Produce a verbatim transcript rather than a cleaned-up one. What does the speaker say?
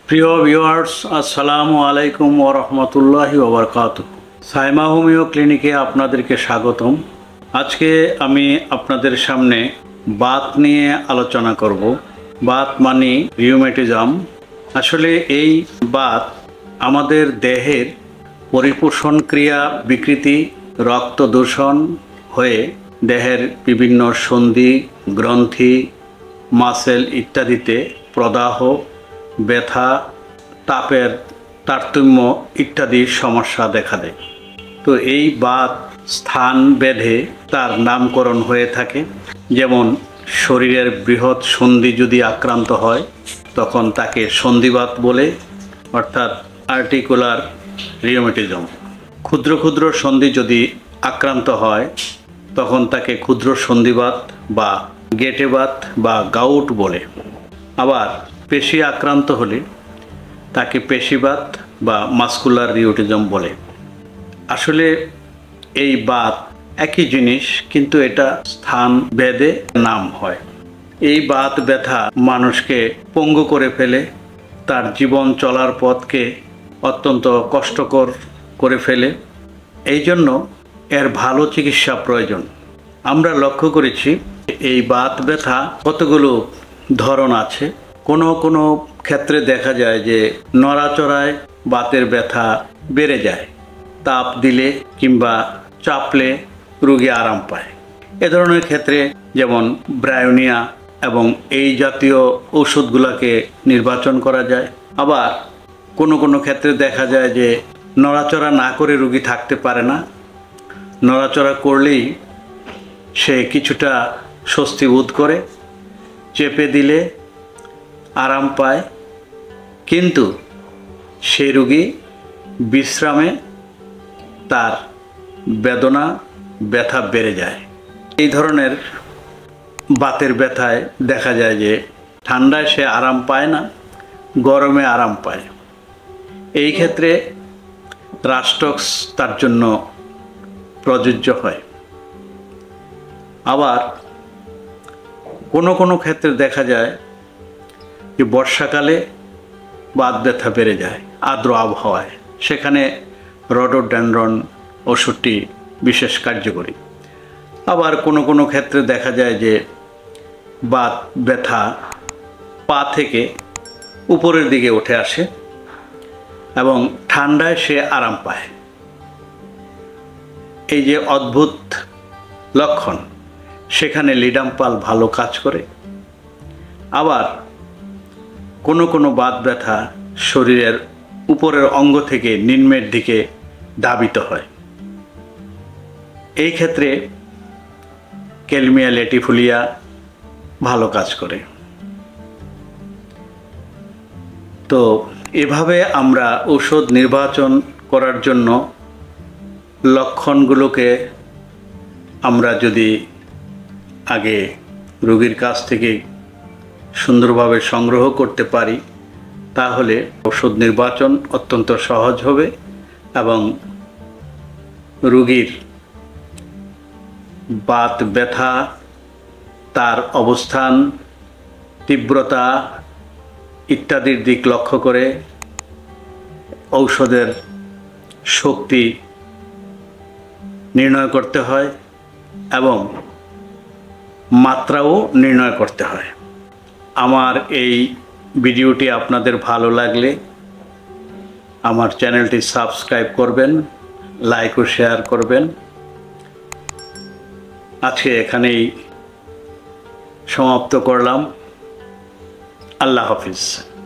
প্রিয় ভিউয়ার্স, আসসালামু আলাইকুম ওয়া রাহমাতুল্লাহি ওয়া বারাকাতুহু। সাইমা হোমিও ক্লিনিকে আপনাদেরকে স্বাগতম। আজকে আমি আপনাদের সামনে বাত নিয়ে আলোচনা করব। বাত মানে রিউমেটিজম। আসলে এই বাত আমাদের দেহের পরিপোষণ ক্রিয়া বিকৃতি, রক্ত দূষণ হয়ে দেহের বিভিন্ন সন্ধি, গ্রন্থি, মাসেল ইত্যাদিতে প্রদাহ, ব্যথা, তাপের তারতম্য ইত্যাদি সমস্যা দেখা দেয়। তো এই বাত স্থান ভেদে তার নামকরণ হয়ে থাকে। যেমন শরীরের বৃহৎ সন্ধি যদি আক্রান্ত হয় তখন তাকে সন্ধিবাত বলে, অর্থাৎ আর্টিকুলার রিউমেটিজম। ক্ষুদ্র ক্ষুদ্র সন্ধি যদি আক্রান্ত হয় তখন তাকে ক্ষুদ্র সন্ধিবাত বা গেটেবাত বা গাউট বলে। আবার পেশি আক্রান্ত হলে তাকে পেশিবাত বা মাস্কুলার রিউমেটিজম বলে। আসলে এই বাত একই জিনিস, কিন্তু এটা স্থান ভেদে নাম হয়। এই বাত ব্যথা মানুষকে পঙ্গু করে ফেলে, তার জীবন চলার পথকে অত্যন্ত কষ্টকর করে ফেলে। এই জন্য এর ভালো চিকিৎসা প্রয়োজন। আমরা লক্ষ্য করেছি এই বাত ব্যথা কতগুলো ধরন আছে। কোনো কোনো ক্ষেত্রে দেখা যায় যে নড়াচড়ায় বাতের ব্যথা বেড়ে যায়, তাপ দিলে কিংবা চাপলে রোগী আরাম পায়। এ ধরনের ক্ষেত্রে যেমন ব্রায়োনিয়া এবং এই জাতীয় ওষুধগুলোকে নির্বাচন করা যায়। আবার কোনো কোনো ক্ষেত্রে দেখা যায় যে নড়াচড়া না করে রোগী থাকতে পারে না, নড়াচড়া করলেই সে কিছুটা স্বস্তি বোধ করে, চেপে দিলে আরাম পায়, কিন্তু সেই রোগী বিশ্রামে তার বেদনা ব্যথা বেড়ে যায়। এই ধরনের বাতের ব্যথায় দেখা যায় যে ঠান্ডায় সে আরাম পায় না, গরমে আরাম পায়। এই ক্ষেত্রে রাস্টক্স তার জন্য প্রযোজ্য হয়। আবার কোনো কোনো ক্ষেত্রে দেখা যায় যে বর্ষাকালে বাত ব্যথা বেড়ে যায় আর্দ্র আবহাওয়ায়, সেখানে রডোডেনড্রন ওষুধটি বিশেষ কার্যকরী। আবার কোনো কোনো ক্ষেত্রে দেখা যায় যে বাত ব্যথা পা থেকে উপরের দিকে উঠে আসে এবং ঠান্ডায় সে আরাম পায়। এই যে অদ্ভুত লক্ষণ, সেখানে লিডাম্পাল ভালো কাজ করে। আবার কোনো কোনো বাত ব্যথা শরীরের উপরের অঙ্গ থেকে নিম্নের দিকে ধাবিত হয়। এই ক্ষেত্রে ক্যালমিয়া লেটিফোলিয়া ভালো কাজ করে। তো এভাবে আমরা ঔষধ নির্বাচন করার জন্য লক্ষণগুলোকে আমরা যদি আগে রোগীর কাছ থেকে সুন্দরভাবে সংগ্রহ করতে পারি তাহলে ওষুধ নির্বাচন অত্যন্ত সহজ হবে এবং রোগীর বাত ব্যথা, তার অবস্থান, তীব্রতা ইত্যাদির দিক লক্ষ্য করে ঔষধের শক্তি নির্ণয় করতে হয় এবং মাত্রাও নির্ণয় করতে হয়। আমার এই ভিডিওটি আপনাদের ভালো লাগলে আমার চ্যানেলটি সাবস্ক্রাইব করবেন, লাইক ও শেয়ার করবেন। আজকে এখানেই সমাপ্ত করলাম। আল্লাহ হাফিজ।